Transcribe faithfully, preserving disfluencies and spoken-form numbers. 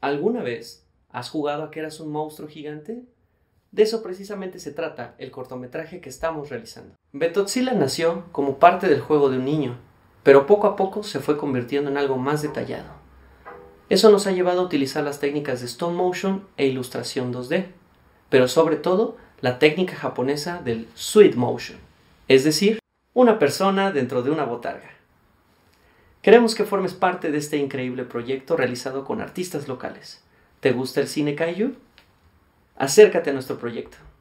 ¿Alguna vez has jugado a que eras un monstruo gigante? De eso precisamente se trata el cortometraje que estamos realizando. Betotzilla nació como parte del juego de un niño, pero poco a poco se fue convirtiendo en algo más detallado. Eso nos ha llevado a utilizar las técnicas de stop motion e ilustración dos D, pero sobre todo la técnica japonesa del sweet motion, es decir, una persona dentro de una botarga. Queremos que formes parte de este increíble proyecto realizado con artistas locales. ¿Te gusta el cine kaiju? Acércate a nuestro proyecto.